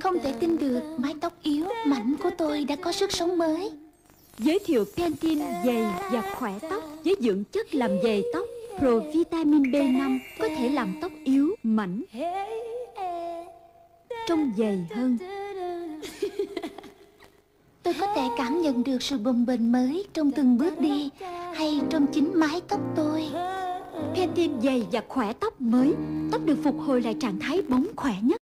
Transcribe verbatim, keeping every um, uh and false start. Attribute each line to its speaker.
Speaker 1: Không thể tin được mái tóc yếu, mảnh của tôi đã có sức sống mới.
Speaker 2: Giới thiệu Pantene dày và khỏe tóc với dưỡng chất làm dày tóc Pro Vitamin B năm, có thể làm tóc yếu, mảnh, trông dày hơn.
Speaker 1: Tôi có thể cảm nhận được sự bồng bềnh mới trong từng bước đi hay trong chính mái tóc tôi.
Speaker 2: Pantene dày và khỏe tóc mới, tóc được phục hồi lại trạng thái bóng khỏe nhất.